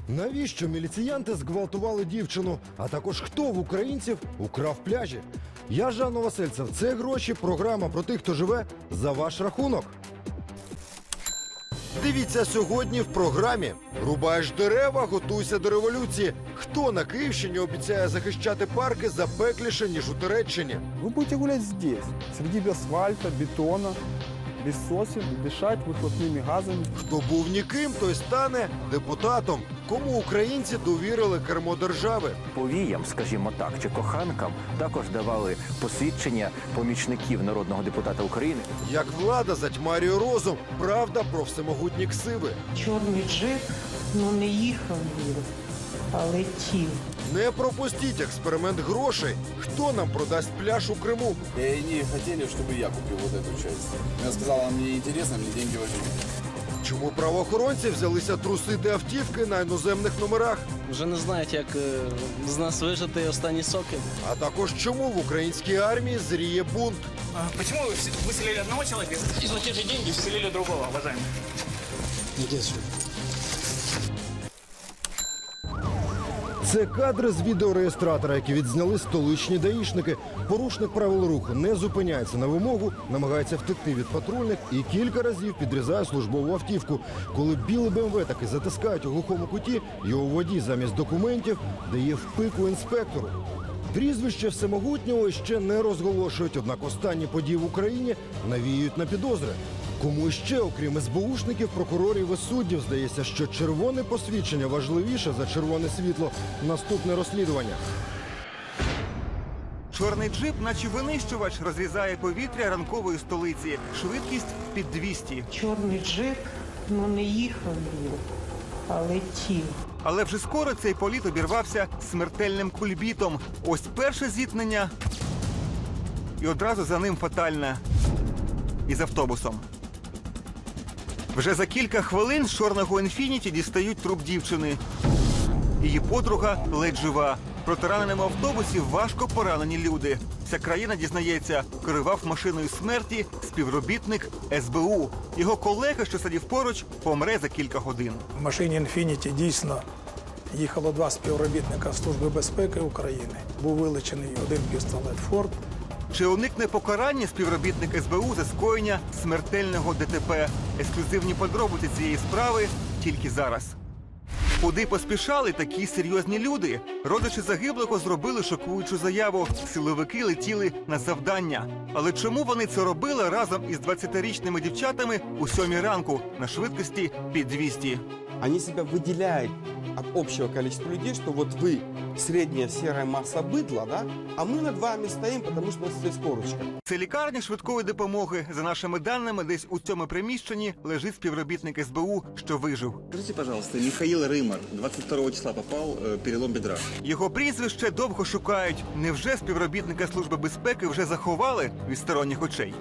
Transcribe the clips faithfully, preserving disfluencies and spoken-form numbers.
Навіщо міліціянти зґвалтували дівчину? А також хто в українців украв пляжі? Я Жан Новосельцев. Це гроші. Програма про тих, хто живе за ваш рахунок. Дивіться сьогодні в програмі. Рубаєш дерева, готуйся до революції. Хто на Київщині обіцяє захищати парки запекліше, ніж у Туреччині? Вы будете гулять здесь, среди асфальта, бетона, без сосен, дышать выхлопными газами. Хто був ніким, той стане депутатом. Кому українці довірили кермо держави? Повіям, скажімо так, чи коханкам також давали посвідчення помічників народного депутата України. Як влада затьмарює розум. Правда про всемогутні ксиви. Чорний джип, ну не їхав він, а летів. Не пропустіть експеримент грошей. Хто нам продасть пляж у Криму? И они хотели, чтобы я купил вот эту часть. Я сказал, она мне интересна, мне деньги важны. Чому правоохоронці взялися трусити автівки на іноземних номерах? Вже не знають, як е, з нас вижити останні соки. А також чому в українській армії зріє бунт? Почему вы выселили одного человека и за те же деньги вселили другого, уважаемый? Це кадри з відеореєстратора, які відзняли столичні даїшники. Порушник правил руху не зупиняється на вимогу, намагається втекти від патрульних і кілька разів підрізає службову автівку. Коли білий БМВ таки затискають у глухому куті, його водій замість документів дає впику інспектору. Прізвище всемогутнього ще не розголошують, однак останні події в Україні навіюють на підозри. Кому ще, окрім ес бе у-шників, прокурорів і суддів, здається, що червоне посвідчення важливіше за червоне світло. Наступне розслідування. Чорний джип, наче винищувач, розрізає повітря ранкової столиці. Швидкість під двісті. Чорний джип, ну не їхав він, а летів. Але вже скоро цей політ обірвався смертельним кульбітом. Ось перше зіткнення. І одразу за ним фатальне. Із автобусом. Вже за кілька хвилин з чорного «Інфініті» дістають труп дівчини. Її подруга ледь жива. Проти пораненому автобусі важко поранені люди. Вся країна дізнається, керував машиною смерті співробітник ес бе у. Його колега, що сидів поруч, помре за кілька годин. В машині «Інфініті» дійсно їхало два співробітника Служби безпеки України. Був вилучений один пістолет «Форд». Чи уникне покарання співробітник ес бе у за скоєння смертельного де те пе? Ексклюзивні подробиці цієї справи тільки зараз. Куди поспішали такі серйозні люди? Родичі загиблого зробили шокуючу заяву. Силовики летіли на завдання. Але чому вони це робили разом із двадцятирічними дівчатами у сьомій ранку на швидкості під двісті? Они себя выделяют от общего количества людей, что вот вы средняя серая масса быдла, да? А мы над вами стоим, потому что у нас есть корочка. Це лікарня швидкої допомоги. За нашими даними, десь у цьому приміщенні лежить співробітник ес бе у, що вижив. Скажите, пожалуйста, Михаил Рымар, двадцать второго числа попал, э, перелом бедра. Його прізвище довго шукають. Невже співробітника Служби безпеки вже заховали від сторонніх очей?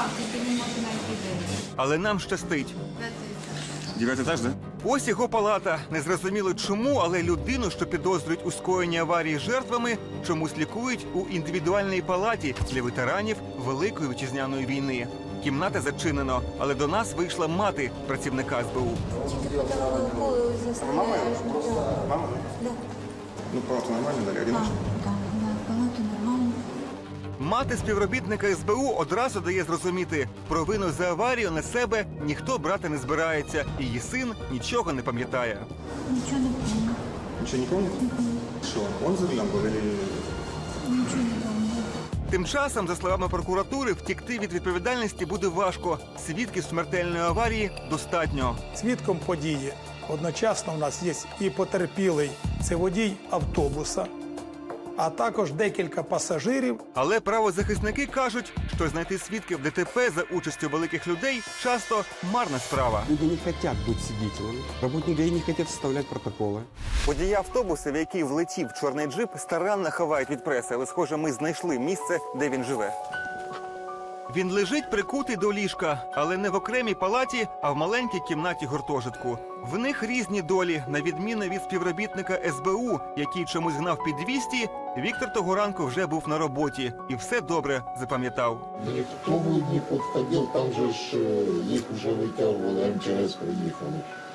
Але нам щастить. Девятый этаж, да? Ось його палата. Незрозуміло чому, але людину, що підозрюють у скоєнні аварії жертвами, чомусь лікують у індивідуальній палаті для ветеранів Великої Вітчизняної війни. Кімната зачинено, але до нас вийшла мати працівника ес бе у. Мама? Мама? Да. Ну, палату нормально дали, одиночку? Да, да, палату нормально. Мати співробітника ес бе у одразу дає зрозуміти, провину за аварію на себе ніхто брати не збирається. І її син нічого не пам'ятає. Нічого не помню. Ничего не помнит? Что, он за рулем был или... Нічого не помню. Тим часом, за словами прокуратури, втікти від відповідальності буде важко. Свідків смертельної аварії достатньо. Свідком події одночасно у нас є і потерпілий, це водій автобуса, а також декілька пасажирів. Але правозахисники кажуть, що знайти свідків де те пе за участю великих людей часто марна справа. Люди не хотят быть свидетелями. Работники ГАИ не хотят составлять протоколы. Водії автобуса, в який влетів чорний джип, старанно ховають від преси, але, схоже, ми знайшли місце, де він живе. Він лежить прикутий до ліжка, але не в окремій палаті, а в маленькій кімнаті гуртожитку. В них різні долі. На відміну від співробітника ес бе у, який чомусь гнав під двісті, Віктор того ранку вже був на роботі і все добре запам'ятав. Ніхто в них підходив, там же ж їх вже витягували, ем че ес приїхали.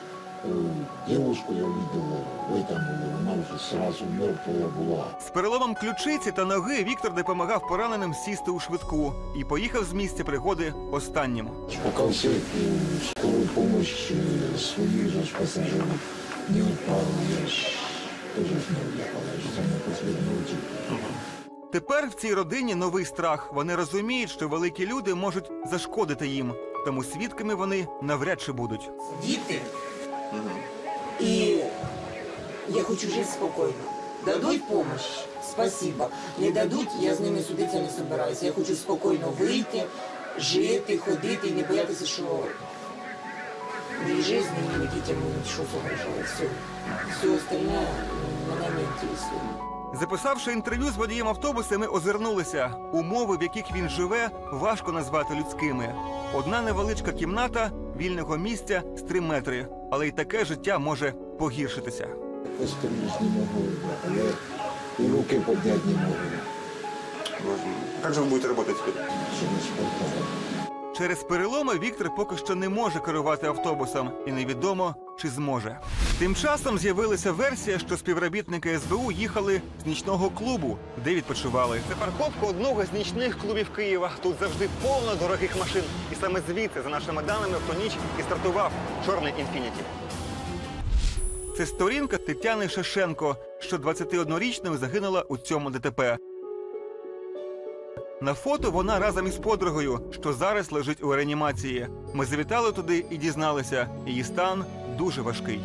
Девушку я видел в этом, она уже сразу мертвая была. З переломом ключиці та ноги Віктор допомагав пораненим сісти у швидку і поїхав з місця пригоди останнім. Пока все скорую помощь своих же пассажиров не отправил, я ж тоже не уехал, я же самый последний утек. Тепер в цій родині новий страх. Вони розуміють, що великі люди можуть зашкодити їм. Тому свідками вони навряд чи будуть. Діти. І я хочу жити спокійно. Дадуть допомогу – спасибо. Не дадуть, я з ними судитися не збираюся. Я хочу спокійно вийти, жити, ходити і не боятися, що ні життя, ні дітям щось загрожує. Все. Все остальне мене не інтересує. Записавши інтерв'ю з водієм автобуса, ми озирнулися. Умови, в яких він живе, важко назвати людськими. Одна невеличка кімната, вільного місця з три метри. Але й таке життя може погіршитися. Пострелить не могу, я и руки поднять не могу. Як же ви будете працювати тепер? Через полтора. Через переломи Віктор поки що не може керувати автобусом. І невідомо, чи зможе. Тим часом з'явилася версія, що співробітники ес бе у їхали з нічного клубу, де відпочивали. Це парковка одного з нічних клубів Києва. Тут завжди повно дорогих машин. І саме звідси, за нашими даними, в ту ніч і стартував чорний «Інфініті». Це сторінка Тетяни Шешенко, що двадцятиоднорічною загинула у цьому де те пе. На фото вона разом із подругою, що зараз лежить у реанімації. Ми завітали туди і дізналися, її стан дуже важкий.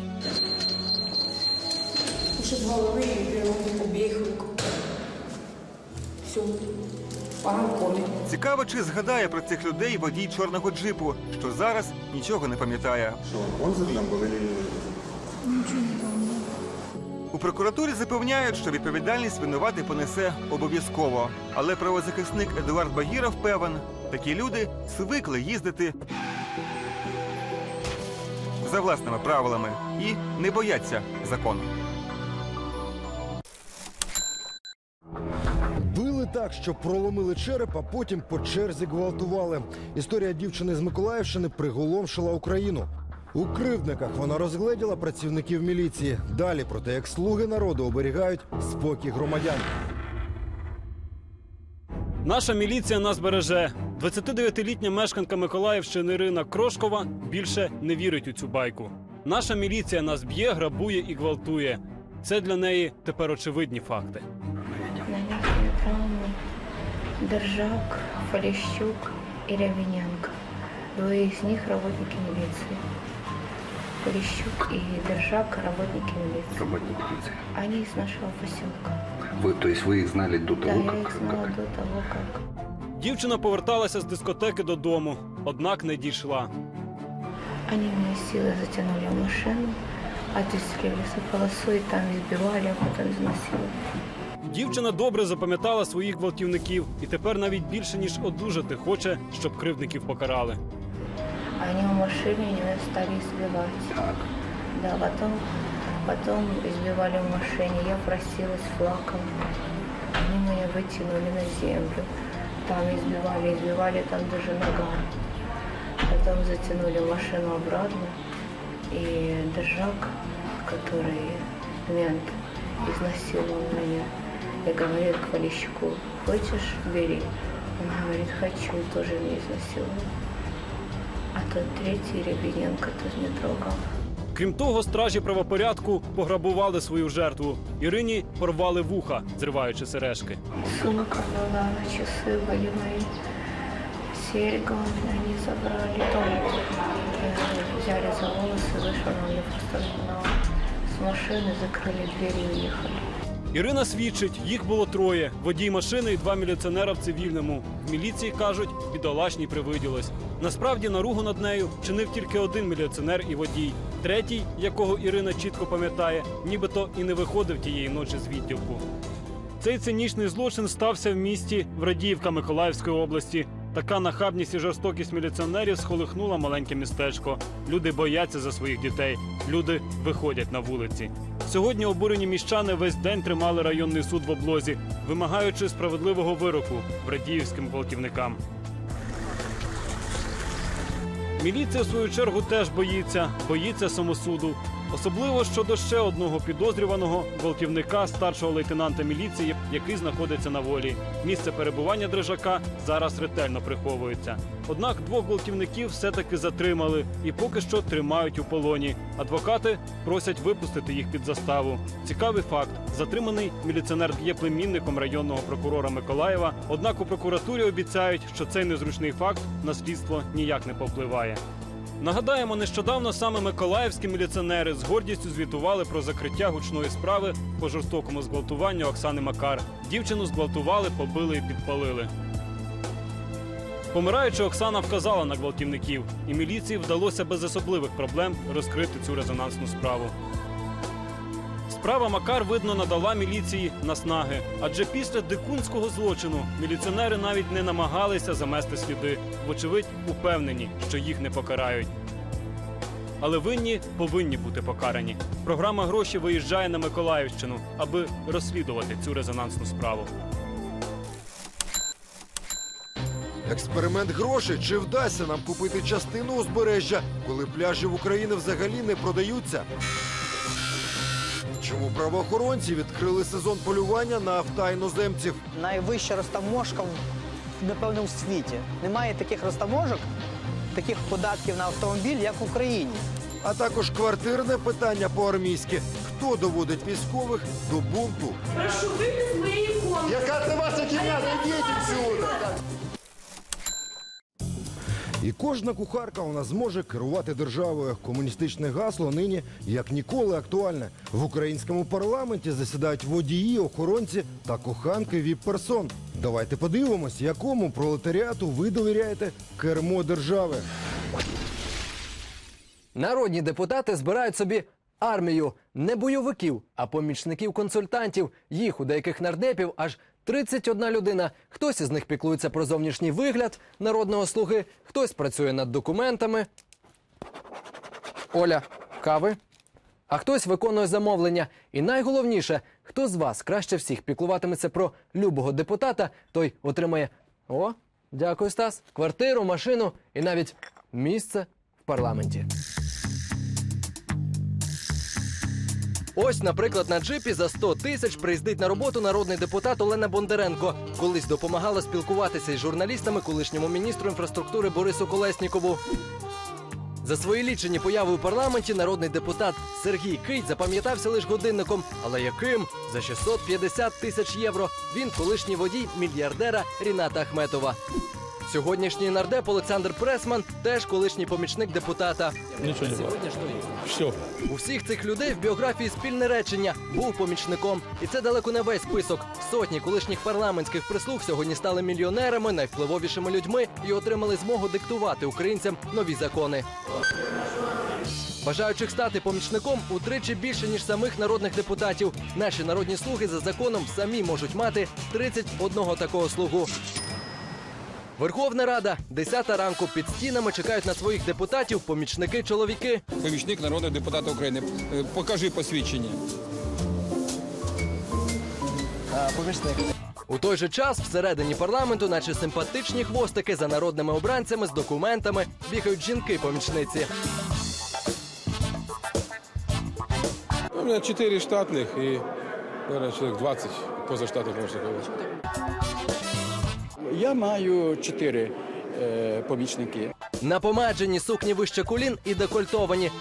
Ушиб голови і перелом обох рук. Все, пора в комі. Цікаво, чи згадає про цих людей водій чорного джипу, що зараз нічого не пам'ятає. Что, он за рулем был или... Ничего не помню. У прокуратурі запевняють, що відповідальність винуватий понесе обов'язково. Але правозахисник Едуард Багіров певен, такі люди звикли їздити за власними правилами і не бояться закону. Били так, що проломили череп, а потім по черзі гвалтували. Історія дівчини з Миколаївщини приголомшила Україну. У кривдниках вона розгледіла працівників міліції. Далі про те, як слуги народу оберігають спокій громадян. Наша міліція нас береже. двадцятидев'ятилітня мешканка Миколаївщини Ірина Крошкова більше не вірить у цю байку. Наша міліція нас б'є, грабує і гвалтує. Це для неї тепер очевидні факти. Нанесені травми Держак, Поліщук і Рябіненко. Двоє з них – работники міліції. Полищук и Держак – работники милиции. Работники милиции. Они из нашего поселка. Вы, то есть вы их знали до того, да, как? я их знала как... до того, как. Дівчина поверталася з дискотеки додому, однак не дійшла. Они меня силой затянули в машину, отвезли в лесополосу и там избивали, а потом изнасиловали. Дівчина добре запам'ятала своїх гвалтівників і тепер навіть більше, ніж одужати хоче, щоб кривдників покарали. Они в машине меня стали избивать. Так. Да, потом, потом избивали в машине. Я просилась флаком. Они меня вытянули на землю. Там избивали, избивали там даже ногами. Потом затянули машину обратно. И Держак, который мент, изнасиловал меня. Я говорю к Полищуку: хочешь, бери. Он говорит: хочу, тоже меня изнасиловал. А тот третій Рябіненко теж не трогав. Крім того, стражі правопорядку пограбували свою жертву. Ірині порвали вуха, зриваючи сережки. Сумка була, часи бойові, серьгу вони забрали. Потім взяли за волоси, вийшли, вони просто з машини, закрили двері і уїхали. Ірина свідчить, їх було троє. Водій машини і два міліціонера в цивільному. В міліції кажуть, бідолашній привиділось. Насправді наругу над нею чинив тільки один міліціонер і водій. Третій, якого Ірина чітко пам'ятає, нібито і не виходив тієї ночі з відділку. Цей цинічний злочин стався в місті Врадіївка Миколаївської області. Така нахабність і жорстокість міліціонерів сколихнула маленьке містечко. Люди бояться за своїх дітей. Люди виходять на вулиці. Сьогодні обурені міщани весь день тримали районний суд в облозі, вимагаючи справедливого вироку врадіївським гвалтівникам. Міліція, в свою чергу, теж боїться. Боїться самосуду. Особливо щодо ще одного підозрюваного – гвалтівника, старшого лейтенанта міліції, який знаходиться на волі. Місце перебування Дрижака зараз ретельно приховується. Однак двох гвалтівників все-таки затримали і поки що тримають у полоні. Адвокати просять випустити їх під заставу. Цікавий факт – затриманий міліціонер є племінником районного прокурора Миколаєва, однак у прокуратурі обіцяють, що цей незручний факт на слідство ніяк не повпливає. Нагадаємо, нещодавно саме миколаївські міліціонери з гордістю звітували про закриття гучної справи по жорстокому зґвалтуванню Оксани Макар. Дівчину зґвалтували, побили і підпалили. Помираючи, Оксана вказала на гвалтівників, і міліції вдалося без особливих проблем розкрити цю резонансну справу. Справа Макар, видно, надала міліції наснаги, адже після дикунського злочину міліціонери навіть не намагалися замести сліди, вочевидь упевнені, що їх не покарають. Але винні повинні бути покарані. Програма «Гроші» виїжджає на Миколаївщину, аби розслідувати цю резонансну справу. Експеримент грошей. Чи вдасться нам купити частину узбережжя, коли пляжі в Україні взагалі не продаються? Чому правоохоронці відкрили сезон полювання на авто-іноземців? Найвища розтаможка, напевно, у світі. Немає таких розтаможок, таких податків на автомобіль, як в Україні. А також квартирне питання по-армійськи. Хто доводить військових до бунту? Прошу, вийти з моєї комнати. Яка це ваша кімната? Йдіть відсюди! І кожна кухарка у нас зможе керувати державою. Комуністичне гасло нині як ніколи актуальне. В українському парламенті засідають водії, охоронці та коханки віп-персон. Давайте подивимось, якому пролетаріату ви довіряєте кермо держави. Народні депутати збирають собі армію не бойовиків, а помічників-консультантів. Їх у деяких нардепів аж тридцять одна людина. Хтось із них піклується про зовнішній вигляд народного слуги, хтось працює над документами. Оля, кави? А хтось виконує замовлення. І найголовніше, хто з вас краще всіх піклуватиметься про любого депутата, той отримає, о, дякую, Стас, квартиру, машину і навіть місце в парламенті. Ось, наприклад, на джипі за сто тисяч приїздить на роботу народний депутат Олена Бондаренко. Колись допомагала спілкуватися із журналістами колишньому міністру інфраструктури Борису Колєснікову. За свої лічені появи у парламенті народний депутат Сергій Кить запам'ятався лише годинником. Але яким? За шістсот п'ятдесят тисяч євро. Він колишній водій мільярдера Ріната Ахметова. Сьогоднішній нардеп Олександр Пресман теж колишній помічник депутата. Нічого не було. Все. У всіх цих людей в біографії спільне речення – був помічником. І це далеко не весь список. Сотні колишніх парламентських прислуг сьогодні стали мільйонерами, найвпливовішими людьми і отримали змогу диктувати українцям нові закони. Бажаючих стати помічником утричі більше, ніж самих народних депутатів. Наші народні слуги за законом самі можуть мати тридцять одного такого слугу. Верховна Рада. Десята ранку. Під стінами чекають на своїх депутатів помічники-чоловіки. Помічник народного депутата України. Покажи посвідчення. А, помічник. У той же час всередині парламенту, наче симпатичні хвостики за народними обранцями з документами, бігають жінки-помічниці. У мене чотири штатних і, мабуть, чоловік двадцять позаштатних помічників. Я маю чотири е, помічники. Напомаджені, сукні вище колін і декольтовані.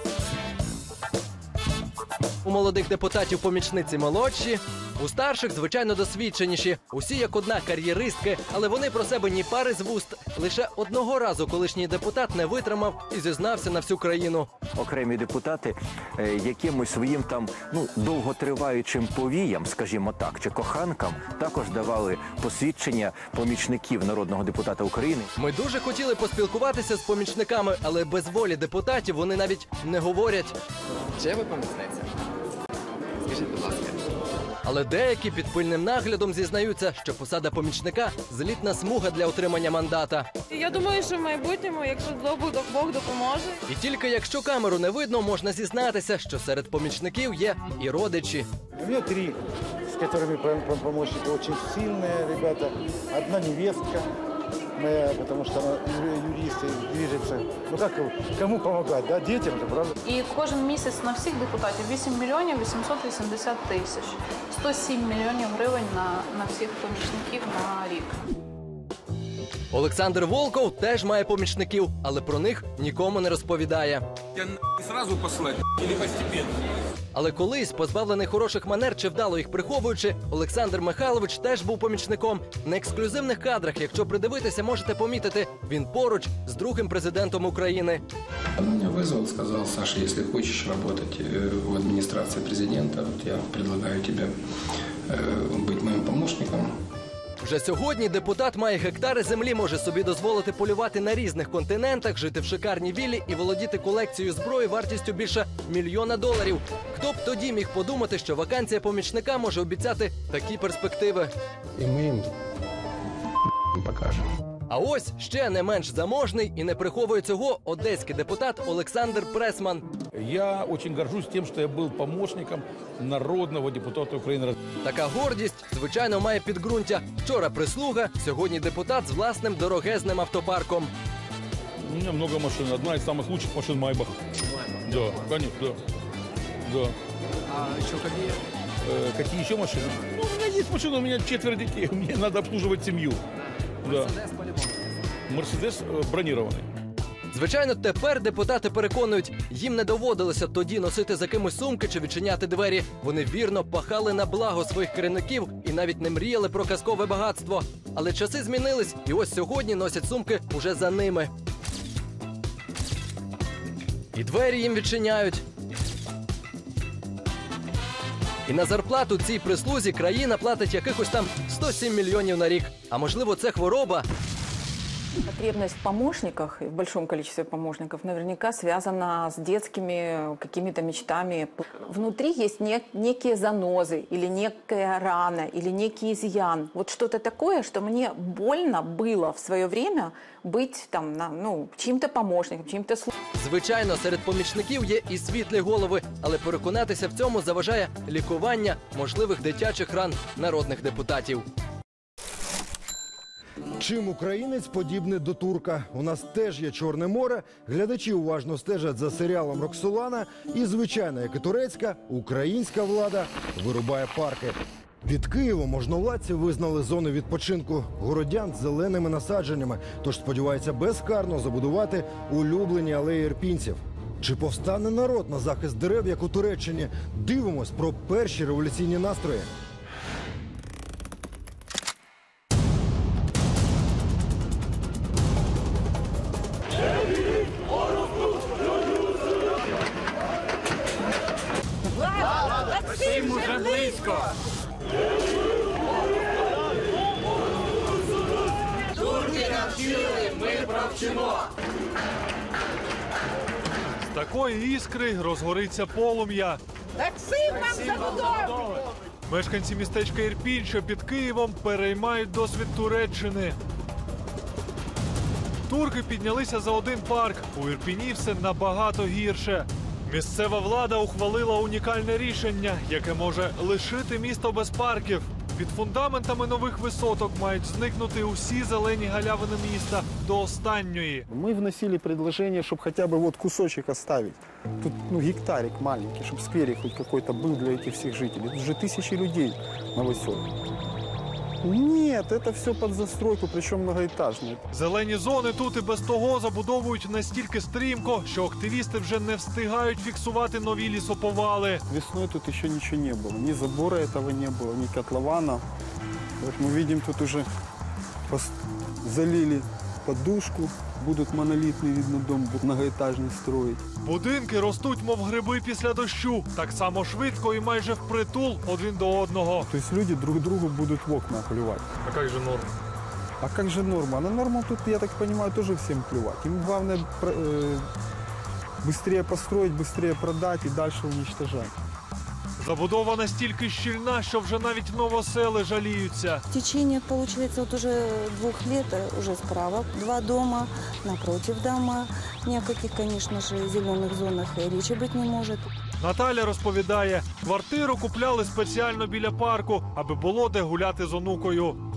У молодих депутатів помічниці молодші, у старших, звичайно, досвідченіші. Усі як одна кар'єристки, але вони про себе ні пари з вуст. Лише одного разу колишній депутат не витримав і зізнався на всю країну. Окремі депутати е, якимось своїм там, ну, довготриваючим повіям, скажімо так, чи коханкам, також давали посвідчення помічників народного депутата України. Ми дуже хотіли поспілкуватися з помічниками, але без волі депутатів вони навіть не говорять. Чи ви помічниця? Скажіть, будь ласка. Але деякі під пильним наглядом зізнаються, що посада помічника – злітна смуга для отримання мандата. Я думаю, що в майбутньому, якщо Бог допоможе. І тільки якщо камеру не видно, можна зізнатися, що серед помічників є і родичі. У мене три, з якими помічники дуже сильні, ребята. Одна невестка, моя, потому что она юрист и движется. Ну как, кому помогать, да, детям же, правда? І кожен місяць на всіх депутатів вісім мільйонів вісімсот вісімдесят тисяч. сто сім мільйонів гривень на, на всіх помічників на рік. Олександр Волков теж має помічників, але про них нікому не розповідає. Я сразу послать, или постепенно. Але колись, позбавлений хороших манер чи вдало їх приховуючи, Олександр Михайлович теж був помічником. На ексклюзивних кадрах, якщо придивитися, можете помітити, він поруч з другим президентом України. Он меня вызвал, сказал: Саша, если хочешь работать в администрации президента, вот я предлагаю тебе быть моим помощником. Вже сьогодні депутат має гектари землі, може собі дозволити полювати на різних континентах, жити в шикарній віллі і володіти колекцією зброї вартістю більше мільйона доларів. Хто б тоді міг подумати, що вакансія помічника може обіцяти такі перспективи? І ми їм покажемо. А ось ще не менш заможний і не приховує цього одеський депутат Олександр Пресман. Я очень горжусь тем, что я был помощником народного депутата Украины. Така гордість, звичайно, має підґрунтя. Вчора прислуга, сьогодні депутат з власним дорогезним автопарком. У меня много машин. Одна из самых лучших машин Майбах. Да, конечно, да. Да. А еще какие? Э, какие еще машины? Ну, у меня есть машина, у меня четверо детей. Мне надо обслуживать семью. Да. Мерседес э, бронированный. Звичайно, тепер депутати переконують, їм не доводилося тоді носити за кимось сумки чи відчиняти двері. Вони вірно пахали на благо своїх керівників і навіть не мріяли про казкове багатство. Але часи змінились, і ось сьогодні носять сумки уже за ними. І двері їм відчиняють. І на зарплату цій прислузі країна платить якихось там сто сім мільйонів на рік. А можливо, це хвороба? Потребность в помощниках, в большом количестве помощников, наверняка связана с детскими какими-то мечтами. Внутри есть нек- некие занозы, или некая рана, или некий изъян. Вот что-то такое, что мне больно было в свое время быть там, на, ну, чьим-то помощником, чьим-то слугой. Звичайно, серед помічників є і світлі голови, але переконатися в цьому заважає лікування можливих дитячих ран народних депутатів. Чим українець подібний до турка? У нас теж є Чорне море, глядачі уважно стежать за серіалом «Роксолана» і, звичайно, як і турецька, українська влада вирубає парки. Під Києвом можновладці визнали зони відпочинку городян з зеленими насадженнями, тож сподіваються безкарно забудувати улюблені алеї ірпінців. Чи повстане народ на захист дерев, як у Туреччині? Дивимось про перші революційні настрої. Максим уже близько! Турки навчили, ми провчимо! З такої іскри розгориться полум'я. Максим нам забудову! Мешканці містечка Ірпінь, що під Києвом, переймають досвід Туреччини. Турки піднялися за один парк. У Ірпіні все набагато гірше. Місцева влада ухвалила унікальне рішення, яке може лишити місто без парків. Під фундаментами нових висоток мають зникнути усі зелені галявини міста до останньої. Мы вносили предложение, чтобы хотя бы вот кусочек оставить. Тут ну, гектарик маленький, чтобы скверик хоть какой-то был для этих всех жителей. Тут же тысячи людей на высотке. Нет, это все под застройку, причем многоэтажную. Зелені зони тут і без того забудовують настільки стрімко, що активісти вже не встигають фіксувати нові лісоповали. Весной тут еще ничего не было. Ни забора этого не было, ни котлована. Вот мы видим, тут уже пос- залили подушку. Будут монолитный, видно, дом будут многоэтажный строить. Будинки ростуть, мов гриби після дощу. Так само швидко і майже впритул один до одного. То есть люди друг другу будут в окна плевать. А як же норма? А как же норма? На норму тут, я так понимаю, тоже всем плевать. Им главное э, быстрее построить, быстрее продать и дальше уничтожать. Забудова настільки щільна, що вже навіть новосели жаліються. В течение, получается, вот уже двух лет уже справа два дома, напротив дома. Ни о каких, конечно же, зеленых зонах речи быть не может. Наталя розповідає, квартиру купляли спеціально біля парку, аби було де гуляти з онукою.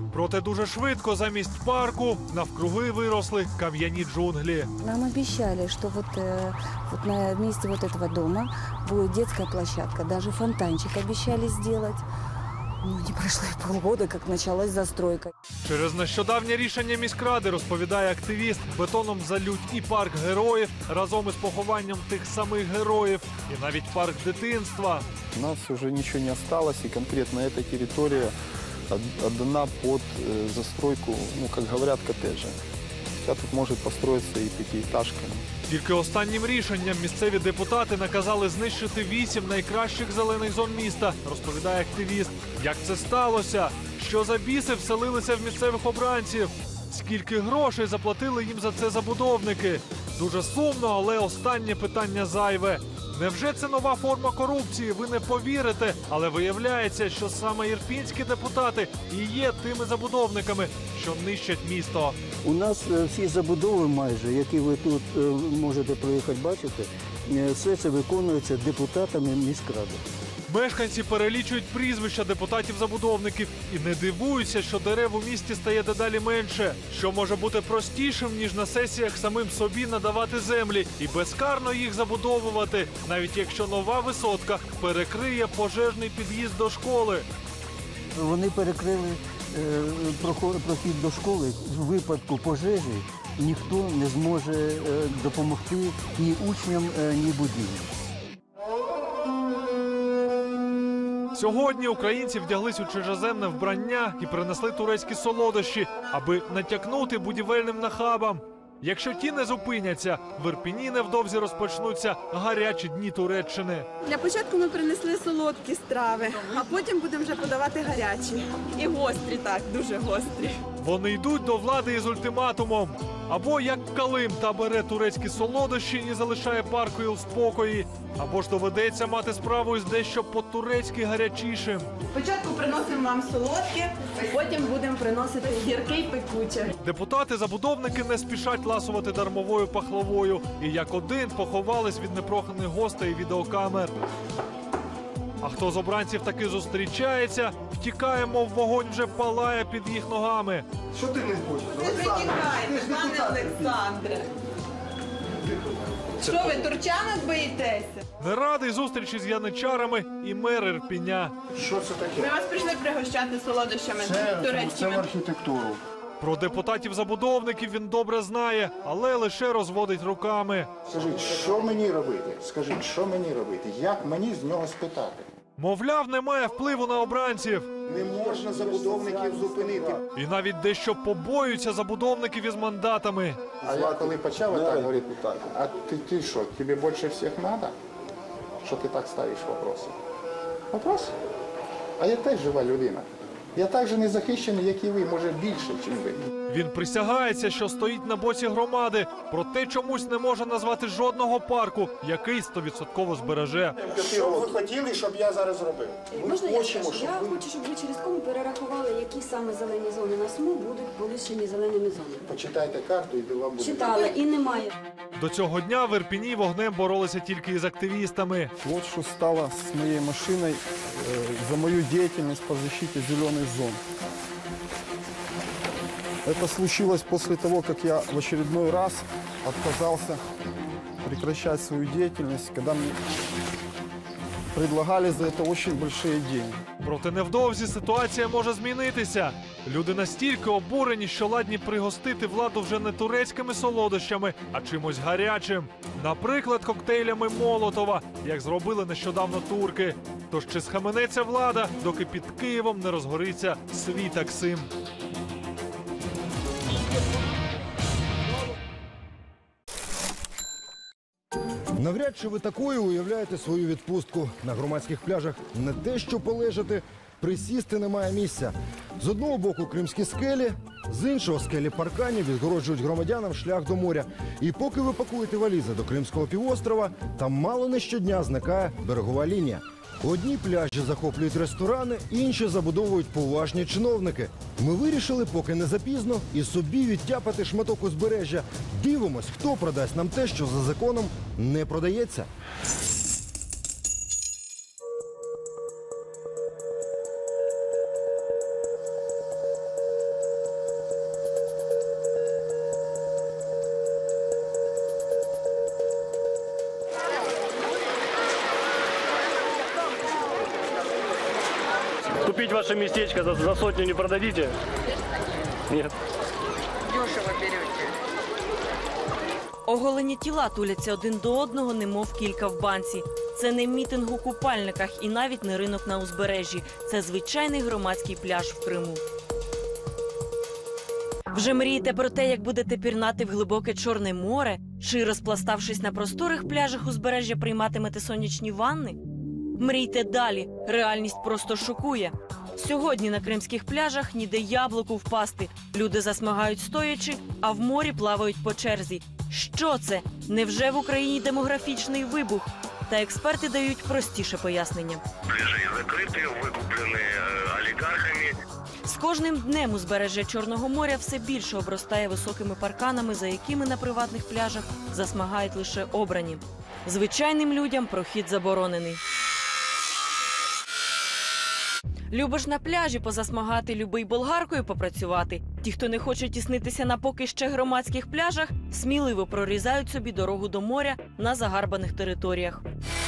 Проте дуже швидко замість парку навкруги виросли кам'яні джунглі. Нам обещали, что вот, э, вот на месте вот этого дома будет детская площадка. Даже фонтанчик обещали сделать. Ну, не прошло и полгода, как началась застройка. Через нещодавнє рішення міськради, розповідає активіст, бетоном залють і парк героїв разом із похованням тих самих героїв, і навіть парк дитинства. У нас уже ничего не осталось, и конкретно эта территория от- отдана под э, застройку, ну, как говорят, коттеджи. Хотя тут может построиться и пятиэтажка. Тільки останнім рішенням місцеві депутати наказали знищити вісім найкращих зелених зон міста, розповідає активіст. Як це сталося? Що за біси вселилися в місцевих обранців? Скільки грошей заплатили їм за це забудовники? Дуже сумно, але останнє питання зайве. Невже це нова форма корупції? Ви не повірите, але виявляється, що саме ірпінські депутати і є тими забудовниками, що нищать місто. У нас е, всі забудови майже, які ви тут е, можете проїхати бачити, е, все це виконується депутатами міськради. Мешканці перелічують прізвища депутатів-забудовників і не дивуються, що дерев у місті стає дедалі менше. Що може бути простішим, ніж на сесіях самим собі надавати землі і безкарно їх забудовувати, навіть якщо нова висотка перекриє пожежний під'їзд до школи. Вони перекрили е, проход- прохід до школи. В випадку пожежі ніхто не зможе е, допомогти ні учням, е, ні будівлям. Сьогодні українці вдяглись у чужеземне вбрання і принесли турецькі солодощі, аби натякнути будівельним нахабам. Якщо ті не зупиняться, в Ірпіні невдовзі розпочнуться гарячі дні Туреччини. Для початку ми принесли солодкі страви, а потім будемо вже подавати гарячі. І гострі так, дуже гострі. Вони йдуть до влади із ультиматумом. Або як Калим та бере турецькі солодощі і залишає паркою у спокої, або ж доведеться мати справу із дещо по-турецьки гарячішим. Спочатку приносимо вам солодке, потім будемо приносити гірке й пекуче. Депутати-забудовники не спішать ласувати дармовою пахлавою і як один поховались від непроханих гостей і відеокамер. А хто з обранців таки зустрічається, втікає, мов вогонь вже палає під їх ногами. Що ти не хочеш? Не притікайте, пане Олександре. Що ви, турчанок боїтеся? Не радий зустрічі з яничарами і мер Ірпіня. Що це таке? Ми вас прийшли пригощати солодощами турецькими. архітектуру. Про депутатів-забудовників він добре знає, але лише розводить руками. Скажіть, що мені робити? Скажіть, що мені робити? Як мені з нього спитати? Мовляв, немає впливу на обранців. Не можна забудовників зупинити. І навіть дещо побоюються забудовників із мандатами. А я коли почав так говорити, а ти, ти що, тобі більше всіх треба? Що ти так ставиш вопроси? Вопроси? А я теж жива людина. Я так же не захищений, як і ви, може більше, ніж ви. Він присягається, що стоїть на боці громади, проте чомусь не може назвати жодного парку, який стовідсотково збереже. Що ви хотіли, щоб я зараз зробив? Ми Можна я хочемо, скажу? щоб Я ви... хочу, щоб ви через кому перерахували, які саме зелені зони на СМУ будуть полишені зеленими зонами. Почитайте карту і вам буде. Читали і немає. До цього дня в Ірпіні вогнем боролися тільки із активістами. Вот что стало с моей машиной э, за мою деятельность по защите зеленых зон. Это случилось после того, как я в очередной раз отказался прекращать свою деятельность, когда мне предлагали за это очень большие деньги. Проте невдовзі ситуація може змінитися. Люди настільки обурені, що ладні пригостити владу вже не турецькими солодощами, а чимось гарячим. Наприклад, коктейлями Молотова, як зробили нещодавно турки. Тож чи схаменеться влада, доки під Києвом не розгориться свій Таксим? Навряд чи ви такою уявляєте свою відпустку. На громадських пляжах не те, що полежати, присісти немає місця. З одного боку кримські скелі, з іншого скелі парканів відгороджують громадянам шлях до моря. І поки ви пакуєте валізи до Кримського півострова, там мало не щодня зникає берегова лінія. Одні пляжі захоплюють ресторани, інші забудовують поважні чиновники. Ми вирішили, поки не запізно, і собі відтяпати шматок узбережжя. Дивимось, хто продасть нам те, що за законом не продається. Купить ваше местечко за, за сотню не продадите? Нет. Дешево берете. Оголені тіла туляться один до одного, немов кілька в банці. Це не мітинг у купальниках і навіть не ринок на узбережжі. Це звичайний громадський пляж в Криму. Вже мрієте про те, як будете пірнати в глибоке Чорне море? Чи, розпластавшись на просторих пляжах узбережжя, прийматимете сонячні ванни? Мрійте далі. Реальність просто шокує. Сьогодні на кримських пляжах ніде яблуку впасти. Люди засмагають стоячи, а в морі плавають по черзі. Що це? Невже в Україні демографічний вибух? Та експерти дають простіше пояснення. Пляжі закриті, викуплені олігархами. З кожним днем узбережжя Чорного моря все більше обростає високими парканами, за якими на приватних пляжах засмагають лише обрані. Звичайним людям прохід заборонений. Любиш на пляжі позасмагати, люби й болгаркою попрацювати. Ті, хто не хоче тіснитися на поки ще громадських пляжах, сміливо прорізають собі дорогу до моря на загарбаних територіях.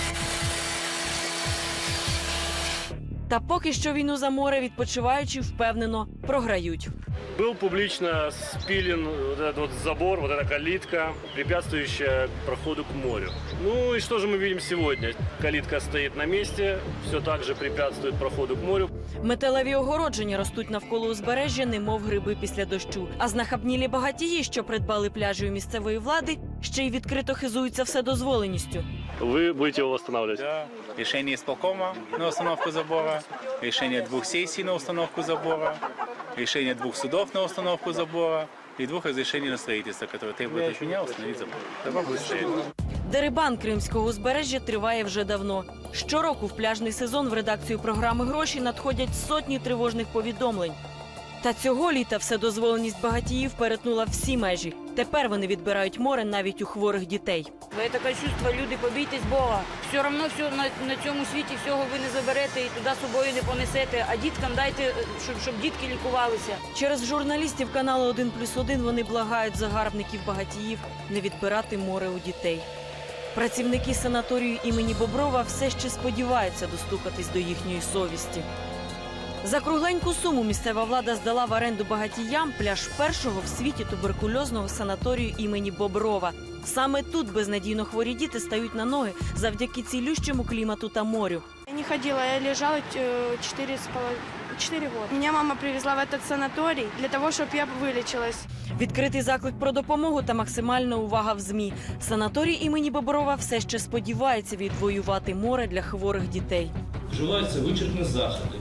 Та поки що війну за море відпочиваючи впевнено програють. Был публично спилен вот этот вот забор, вот эта калитка, препятствующая проходу к морю. Ну и что же мы видим сегодня? Калитка стоит на месте, все так же препятствует проходу к морю. Металеві огородження ростуть навколо узбережжя, немов гриби після дощу. А знахабнілі багатії, що придбали пляжі у місцевої влади, ще й відкрито хизуються вседозволеністю. Вы будете его восстанавливать? Да. Решение исполкома на установку забора, решение двух сессий на установку забора, решение двух судов на установку забора и двух разрешений на строительство, которые требуют от меня установить забор. Забор будет стоять. Дерибан кримського узбережжя триває вже давно. Щороку в пляжний сезон в редакцію програми «Гроші» надходять сотні тривожних повідомлень. Та цього літа вседозволеність багатіїв перетнула всі межі. Тепер вони відбирають море навіть у хворих дітей. Ви таке чувство, люди, побійтесь Бога. Все одно все, на, на цьому світі всього ви не заберете і туди з собою не понесете. А діткам дайте, щоб, щоб дітки лікувалися. Через журналістів каналу один плюс один вони благають загарбників багатіїв не відбирати море у дітей. Працівники санаторію імені Боброва все ще сподіваються достукатись до їхньої совісті. За кругленьку суму місцева влада здала в оренду багатіям пляж першого в світі туберкульозного санаторію імені Боброва. Саме тут безнадійно хворі діти стають на ноги завдяки цілющому клімату та морю. Я не ходила, я лежала четыре года. Меня мама привезла в этот санаторий для того, щоб я вилічилась. Відкритий заклик про допомогу та максимальна увага в ЗМІ. Санаторій імені Боброва все ще сподівається відвоювати море для хворих дітей. Вживаються вичерпні заходи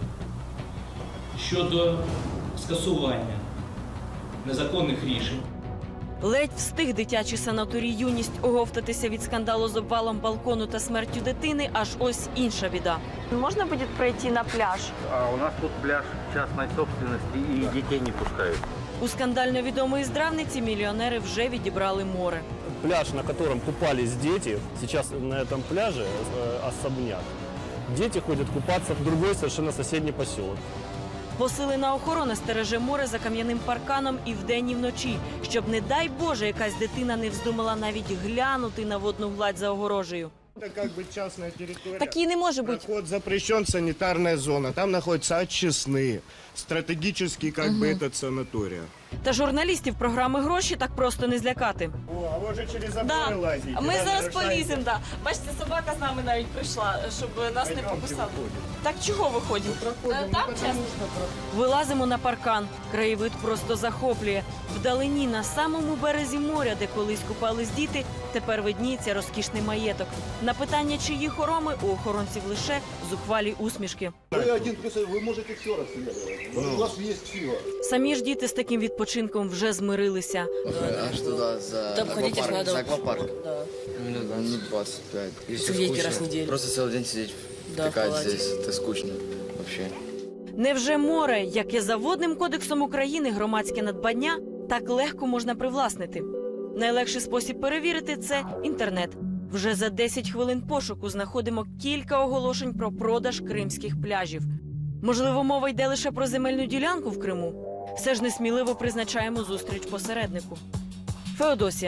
щодо скасування незаконних рішень. Ледь встиг дитячий санаторій «Юність» оговтатися від скандалу з обвалом балкону та смертю дитини, аж ось інша біда. Можна буде пройти на пляж? А у нас тут пляж частної собственності і дітей не пускають. У скандально відомої здравниці мільйонери вже відібрали море. Пляж, на котором купались дети, сейчас на этом пляже особняк. Дети ходят купаться в другой совершенно соседний поселок. Посилена охорона стереже море за кам'яним парканом і вдень, і вночі, щоб, не дай Боже, якась дитина не вздумала навіть глянути на водну гладь за огорожею. Это как бы частная территория. Такие не может быть. Проход запрещен, санитарная зона. Там находятся очистные. Стратегический как бы этот санаторий. Та журналістів програми «Гроші» так просто не злякати. О, а ви вже через забори Да. лазите. А ми да, зараз нарушаєте. поліземо, да. Бачите, собака з нами навіть прийшла, щоб нас не покусали. Так чого виходимо? Там час? Вилазимо на паркан. Краєвид просто захоплює. Вдалині, на самому березі моря, де колись купались діти, тепер видніється розкішний маєток. На питання, чиї хороми, у охоронців лише зухвалі усмішки. Ви один плюс, ви можете все розслідувати. У вас є все. Самі ж діти з таким відпочинком вже змирилися. Аж туда, за Там ходить аж аквапарк. надо. За аквапарк. Да. Минут, минут двадцать пять. Если Сидеть скучно, раз в неделю. просто целый день сидеть, Да, в втыкать палате. здесь, это скучно вообще. Невже море, яке за водним кодексом України громадське надбання, так легко можна привласнити? Найлегший спосіб перевірити – це інтернет. Вже за десять хвилин пошуку знаходимо кілька оголошень про продаж кримських пляжів. Можливо, мова йде лише про земельну ділянку в Криму? Все ж несміливо призначаємо зустріч посереднику. Феодосія.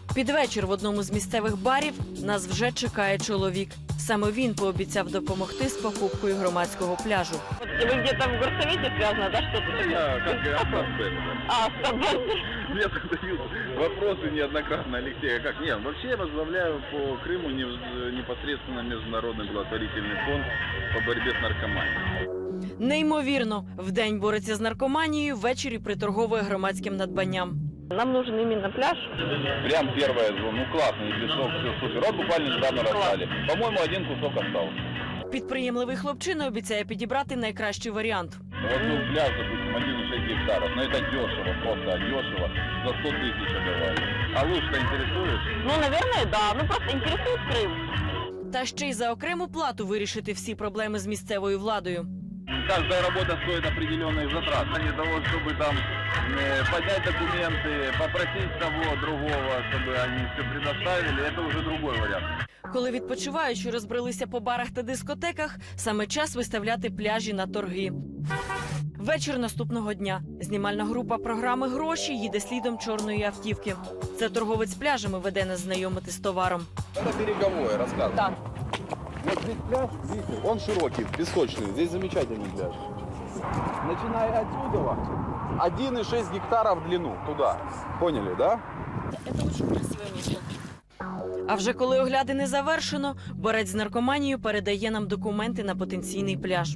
Під вечір в одному з місцевих барів нас вже чекає чоловік. Саме він пообіцяв допомогти з покупкою громадського пляжу. Вы где-то в горсовете связано, да, что-то? Я как амбассадор. А, с амбассадор. Мне задают вопросы неоднократно, Алексей, а как? Нет, вообще я возглавляю по Крыму не- непосредственно Международный благотворительный фонд по борьбе с наркоманией. Неймовірно, вдень бореться з наркоманією, ввечері приторговує громадським надбанням. Нам нужен именно пляж. Прям первая зона, ну классный песок, все супер. Вот буквально недавно раздали. По-моему, один кусок остался. Підприємливий хлопчина обіцяє підібрати найкращий варіант. Вот ну, пляж, допустим, один и шесть гектаров, но это дешево, просто дешево, за сто тысяч отдавали. А лучше-то интересует? Ну, наверное, да. Ну, просто интересует Крым. Та ще й за окрему плату вирішити всі проблеми з місцевою владою. Каждая работа стоит определенных затрат. А не того, чтобы там э, поднять документы, попросить того, другого, чтобы они все предоставили, это уже другой вариант. Коли відпочиваючі розбрелися по барах та дискотеках, саме час виставляти пляжі на торги. Вечір наступного дня. Знімальна група програми «Гроші» їде слідом чорної автівки. Це торговець пляжами веде нас знайомити з товаром. Это береговое, рассказывай. Да. Вот здесь пляж, видите, он широкий, песочный, здесь замечательный пляж. Начиная отсюда, один и шесть гектаров в длину, туда. Поняли, да? Это очень красивое место. А вже коли оглядини завершено, борець з наркоманією передає нам документи на потенційний пляж.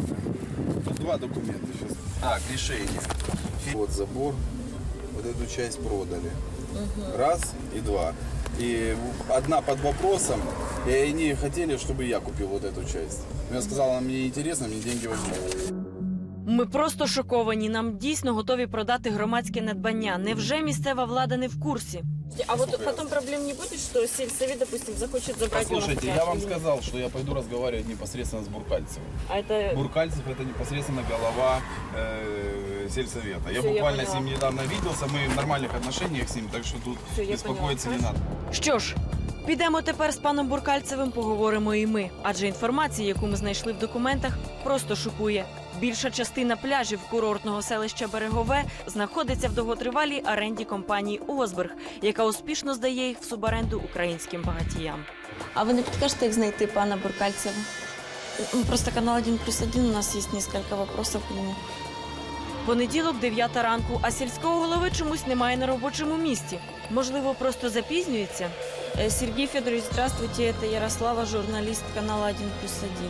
Два документа сейчас. Так, решение. Вот забор, вот эту часть продали. Раз и два. И одна под вопросом, и они хотели, чтобы я купил вот эту часть. Я сказал, она мне неинтересна, мне деньги возьмут. Ми просто шоковані. Нам дійсно готові продати громадське надбання. Невже місцева влада не в курсі? А вот потом проблем не будет, что сельсовет, допустим, захочет забрать его на Послушайте, пляж? я вам Или- сказал, что я пойду разговаривать непосредственно с Буркальцевым. А это... Буркальцев это непосредственно голова э, сельсовета. Я Всё, я буквально с поняла. ним недавно виделся, мы в нормальных отношениях с ним, так что тут Всё, я беспокоиться не поняла. надо. Що ж, підемо тепер з паном Буркальцевим поговоримо і ми. Адже інформація, яку ми знайшли в документах, просто шокує. Більша частина пляжів курортного селища Берегове знаходиться в довготривалій оренді компанії «Озберг», яка успішно здає їх в суборенду українським багатіям. А ви не підкажете, як знайти пана Буркальцева? Ну, Просто канал один плюс один, у нас є кілька вопросів к нему. Понеділок, дев'ята ранку, а сільського голови чомусь немає на робочому місці. Можливо, просто запізнюється? Э, Сергей Федорович, здравствуйте, это Ярослава, журналист канала один плюс один.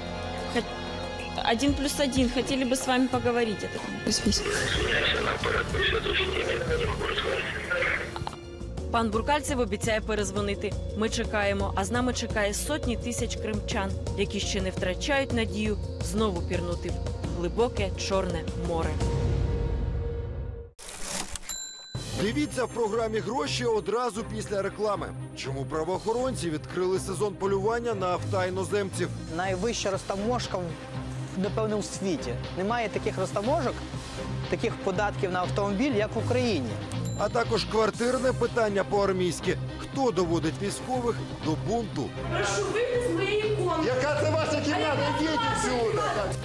один плюс один, хотели бы с вами поговорить. Это... Пан Буркальцев обіцяє перезвонити. Ми чекаємо, а з нами чекає сотні тисяч кримчан, які ще не втрачають надію знову пірнути в глибоке Чорне море. Дивіться в програмі «Гроші» одразу після реклами. Чому правоохоронці відкрили сезон полювання на авто іноземців? Найвища розтаможка, напевно, у світі. Немає таких розтаможок, таких податків на автомобіль, як в Україні. А також квартирне питання по-армійськи. Хто доводить військових до бунту? Прошу вийти з моєї комнати. Яка це ваша кімната? Йдіть сюди!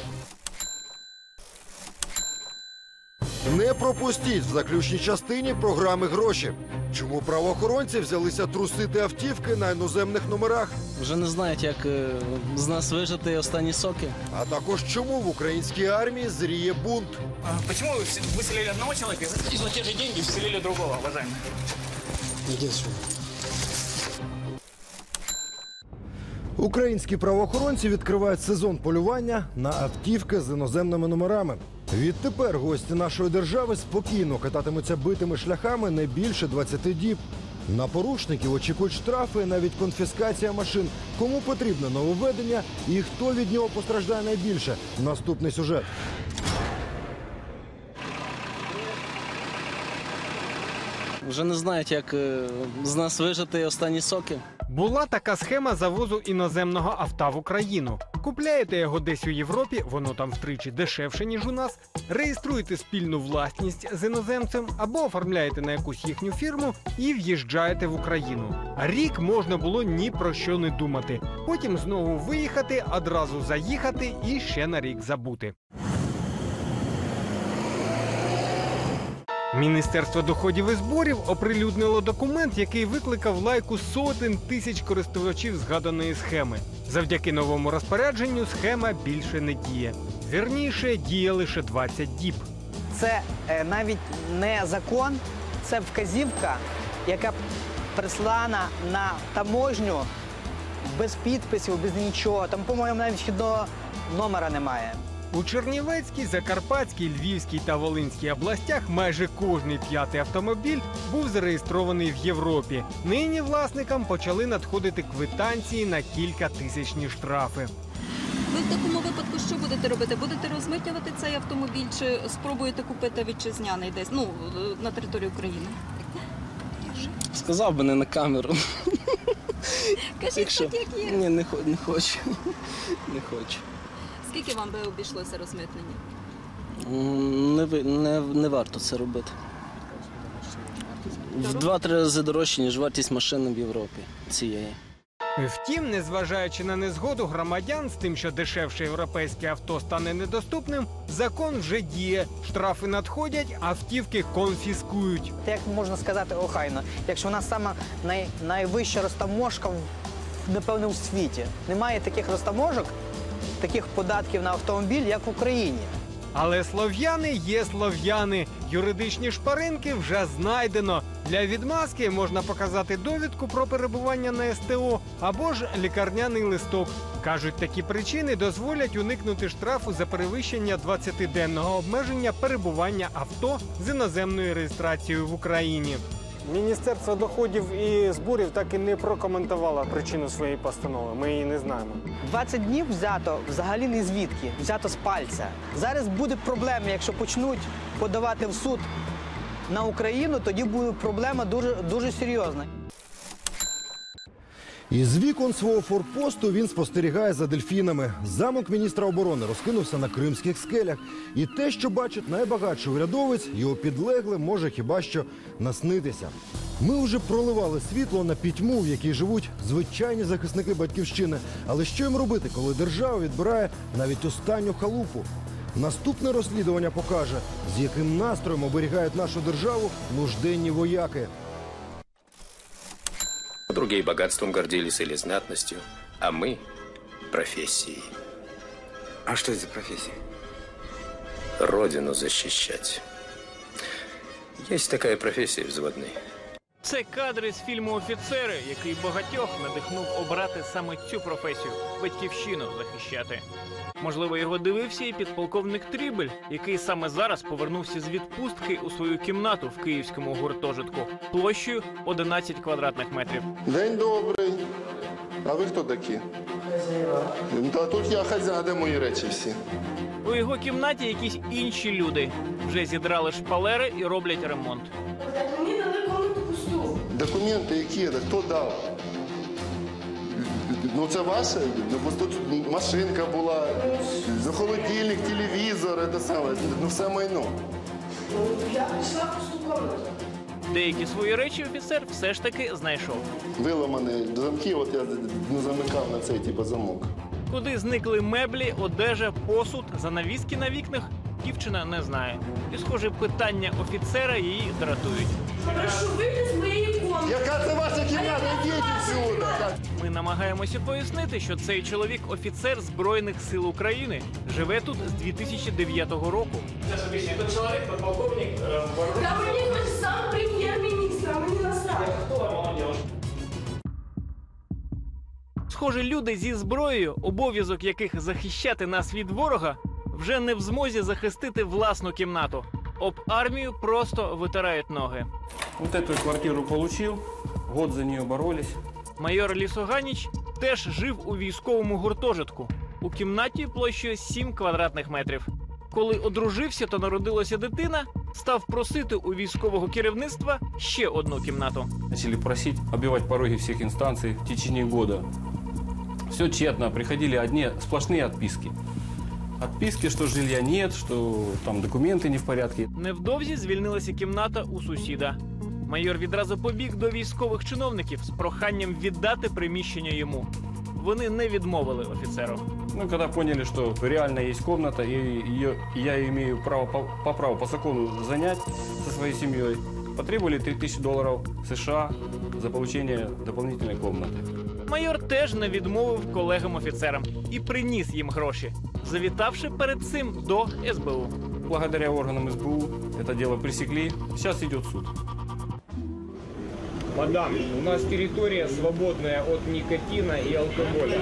Не пропустіть в заключній частині програми «Гроші». Чому правоохоронці взялися трусити автівки на іноземних номерах? Вже не знають, як е, з нас вижити останні соки. А також чому в українській армії зріє бунт? Почему вы выселили одного человека и за те же деньги вселили другого, уважаемый? Іди сюди. Українські правоохоронці відкривають сезон полювання на автівки з іноземними номерами. Відтепер гості нашої держави спокійно кататимуться битими шляхами не більше двадцяти діб. На порушників очікують штрафи і навіть конфіскація машин. Кому потрібне нововведення і хто від нього постраждає найбільше? Наступний сюжет. Вже не знають, як е, з нас вижити останні соки. Була така схема завозу іноземного авто в Україну. Купляєте його десь у Європі, воно там втричі дешевше, ніж у нас, реєструєте спільну власність з іноземцем або оформляєте на якусь їхню фірму і в'їжджаєте в Україну. Рік можна було ні про що не думати. Потім знову виїхати, одразу заїхати і ще на рік забути. Міністерство доходів і зборів оприлюднило документ, який викликав лайку сотень тисяч користувачів згаданої схеми. Завдяки новому розпорядженню схема більше не діє. Вірніше, діє лише двадцять діб. Це е, навіть не закон, це вказівка, яка прислана на таможню без підписів, без нічого. Там, по-моєму, навіть вхідного номера немає. У Чернівецькій, Закарпатській, Львівській та Волинській областях майже кожний п'ятий автомобіль був зареєстрований в Європі. Нині власникам почали надходити квитанції на кілька тисячні штрафи. Ви в такому випадку що будете робити? Будете розмитнювати цей автомобіль чи спробуєте купити вітчизняний десь, ну, на території України? Сказав би не на камеру. Кажіть, Якщо... так, як є. Ні, не, хо... не хочу. Не хочу. Скільки вам би обійшлося розмитнення? Не, ви- не, не варто це робити. В два-три рази дорожче, ніж вартість машини в Європі цієї. Втім, незважаючи на незгоду громадян з тим, що дешевше європейське авто стане недоступним, закон вже діє. Штрафи надходять, автівки конфіскують. Як можна сказати охайно, якщо у нас сама най, найвища розтаможка, в- напевне, у світі. Немає таких розтаможок, таких податків на автомобіль, як в Україні. Але слов'яни є слов'яни. Юридичні шпаринки вже знайдено. Для відмазки можна показати довідку про перебування на ес те о або ж лікарняний листок. Кажуть, такі причини дозволять уникнути штрафу за перевищення двадцятиденного обмеження перебування авто з іноземною реєстрацією в Україні. Міністерство доходів і зборів так і не прокоментувало причину своєї постанови. Ми її не знаємо. двадцять днів взято взагалі не звідки, взято з пальця. Зараз буде проблема, якщо почнуть подавати в суд на Україну, тоді буде проблема дуже, дуже серйозна. Із вікон свого форпосту він спостерігає за дельфінами. Замок міністра оборони розкинувся на кримських скелях. І те, що бачить найбагатший урядовець, його підлеглим може хіба що наснитися. Ми вже проливали світло на пітьму, в якій живуть звичайні захисники батьківщини. Але що їм робити, коли держава відбирає навіть останню халупу? Наступне розслідування покаже, з яким настроєм оберігають нашу державу нужденні вояки. Другие богатством гордились или знатностью, а мы – профессией. А что это за профессия? Родину защищать. Есть такая профессия взводный. Це кадри з фільму «Офіцери», який багатьох надихнув обрати саме цю професію – батьківщину захищати. Можливо, його дивився і підполковник Трібель, який саме зараз повернувся з відпустки у свою кімнату в київському гуртожитку площею одинадцять квадратних метрів. День добрий. А ви хто такі? Та тут я хазяїн, де мої речі всі. У його кімнаті якісь інші люди. Вже зідрали шпалери і роблять ремонт. Документи які? Хто дав? Ну це ваше? Ну, тут машинка була, холодильник, телевізор, це саме, ну все майно. Я прийшла просто в комнату. Деякі свої речі офіцер все ж таки знайшов. Виламані замки, от я не замикав на цей типу замок. Куди зникли меблі, одежа, посуд, занавіски на вікнах, дівчина не знає. І, схоже, питання офіцера її дратують. Прошу вийти з моєї комнати. Яка це ваша кімната? Йдіть сюди! Ми намагаємося пояснити, що цей чоловік – офіцер Збройних сил України. Живе тут з дві тисячі дев'ятого року. Сейчас объясню. Этот человек, подполковник, э, вооружен- Да мені хоч сам прем'єр-міністр, а мені насрать. Кто вам он делает? Схоже, люди зі зброєю, обов'язок яких захищати нас від ворога, вже не в змозі захистити власну кімнату. Об армію просто витирають ноги. Вот эту квартиру получил, год за нее боролись. Майор Лісоганіч теж жив у військовому гуртожитку. У кімнаті площею сім квадратних метрів. Коли одружився та народилася дитина, став просити у військового керівництва ще одну кімнату. Начали просить оббивать пороги всех инстанций в течение года. Все тщетно, приходили одни сплошные отписки. Отписки, что жилья нет, что там документы не в порядке. Невдовзі звільнилася кімната у сусіда. Майор відразу побіг до військових чиновників з проханням віддати приміщення йому. Вони не відмовили офіцеру. Ну, когда поняли, что реально есть комната, и, ее, и я имею право по, по праву, по закону занять со своей семьей. Потребовали три тысячи долларов США за получение дополнительной комнаты. Майор теж не відмовив колегам-офіцерам і приніс їм гроші, завітавши перед цим до ес бе у. Благодаря органам эс бэ у это дело пресекли. Сейчас идет суд. Мадам, у нас территория свободная от никотина и алкоголя.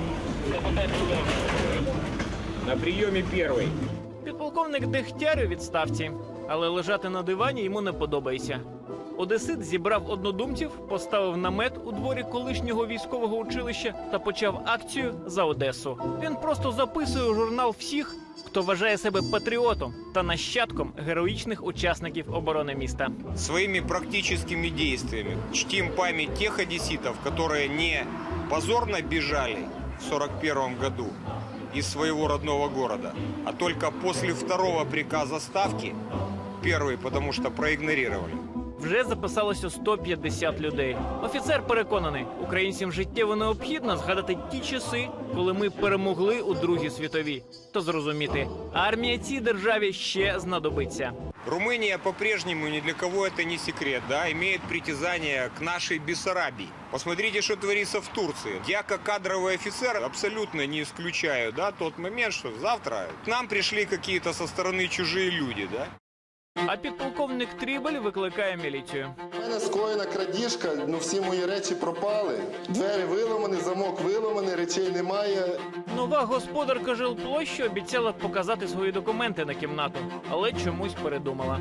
На прийомі перший. Підполковник Дегтяр у відставці, але лежати на дивані йому не подобається. Одесит зібрав однодумців, поставив намет у дворі колишнього військового училища та почав акцію за Одесу. Він просто записує у журнал всіх, хто вважає себе патріотом та нащадком героїчних учасників оборони міста. Своими практическими действиями чтим память тех одесситов, которые не позорно бежали в сорок первом году из своего родного города, а только после второго приказа Ставки, первый, потому что проигнорировали. Вже записалося сто п'ятдесят людей. Офіцер переконаний, українцям життєво необхідно згадати ті часи, коли ми перемогли у Другій світовій. То зрозуміти, армія цій державі ще знадобиться. Румыния по-прежнему, ни для кого это не секрет, да, имеет притязание к нашей Бессарабии. Посмотрите, что творится в Турции. Я, как кадровый офицер, абсолютно не исключаю, да, тот момент, что завтра к нам пришли какие-то со стороны чужие люди, да. А підполковник Трібель викликає міліцію. У мене скоєна крадіжка, ну всі мої речі пропали. Двері виламані, замок виламаний, речей немає. Нова господарка жилплощі обіцяла показати свої документи на кімнату, але чомусь передумала.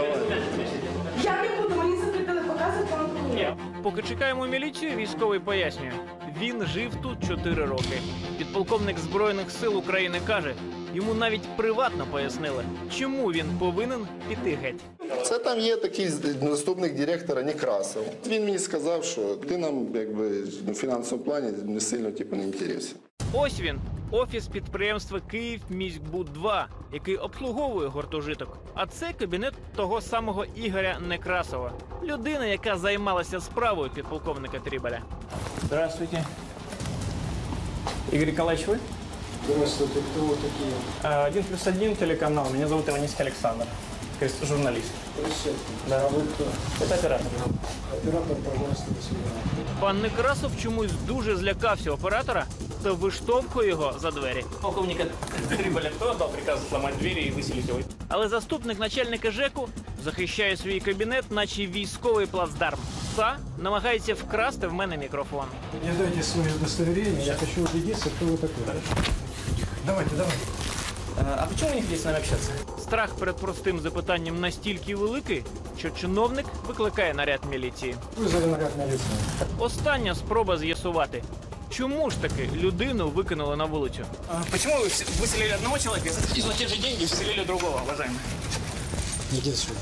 Я не буду, мені запретили показувати вам документи. Поки чекаємо міліцію, військовий пояснює. Він жив тут чотири роки. Підполковник Збройних сил України каже, йому навіть приватно пояснили, чому він повинен піти геть. Це там є такий заступник директора Некрасов. Він мені сказав, що ти нам якби в фінансовому плані не сильно типу, не інтересен. Ось він, офіс підприємства «Київміськбуд два», який обслуговує гуртожиток. А це кабінет того самого Ігоря Некрасова. Людина, яка займалася справою підполковника Трібеля. Здравствуйте. Игорь Николаевич, вы? Здравствуйте, кто вы такие? Один плюс один телеканал. Меня зовут Иванинский Александр. Журналист. Да. А вы кто? Это оператор. Оператор, пожалуйста, до свидания. Пан Некрасов чомусь дуже злякався оператора та виштовхує його за двері. Полковника Триболя кто дал приказ сломать двери и выселить его? Але заступник начальника ЖЕКу захищає свій кабінет, наче військовий плацдарм. Та намагається вкрасти в мене мікрофон. Мне дайте свое удостоверение, я хочу убедиться, кто вы такой. Давайте, давайте. А почему вы не хотите с нами общаться? Страх перед простим запитанням настільки великий, що чиновник викликає наряд міліції. Вызови наряд милиции. Остання спроба з'ясувати, чому ж таки людину викинули на вулицю. А почему вы выселили одного человека и за те же деньги вселили другого, уважаемый? Иди сюда.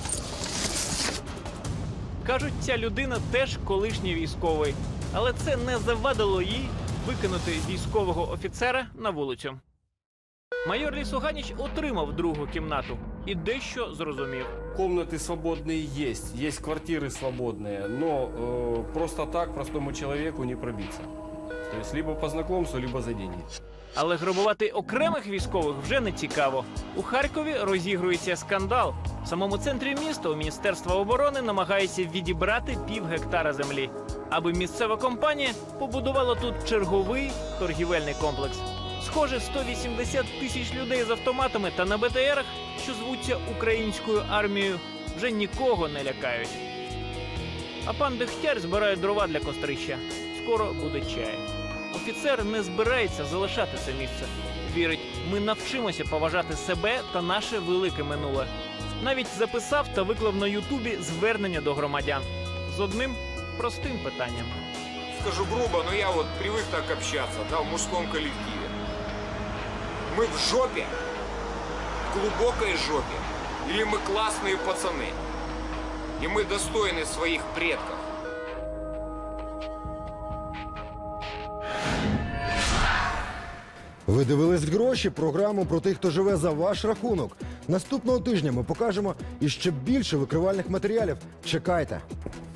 Кажуть, ця людина теж колишній військовий, але це не завадило їй викинути військового офіцера на вулицю. Майор Лісуганіч отримав другу кімнату і дещо зрозумів. Комнаты свободные есть, есть квартиры свободные, но э, просто так простому человеку не пробиться. То есть либо по знакомству, либо за деньги. Але грабувати окремих військових вже не цікаво. У Харкові розігрується скандал. В самому центрі міста у Міністерства оборони намагається відібрати пів гектара землі, аби місцева компанія побудувала тут черговий торгівельний комплекс. Схоже, сто вісімдесят тисяч людей з автоматами та на Бе Те Ерах, що звуться українською армією, вже нікого не лякають. А пан Дегтяр збирає дрова для кострища. Скоро буде чай. Офіцер не збирається залишати це місце. Вірить, ми навчимося поважати себе та наше велике минуле. Навіть записав та виклав на Ютубі звернення до громадян з одним простим питанням. Скажу грубо, но я вот привык так общаться, да, в мужском коллективе. Мы в жопе, в глубокой жопе, или мы классные пацаны, и мы достойны своих предков. Ви дивились «Гроші» – програму про тих, хто живе за ваш рахунок. Наступного тижня ми покажемо іще більше викривальних матеріалів. Чекайте!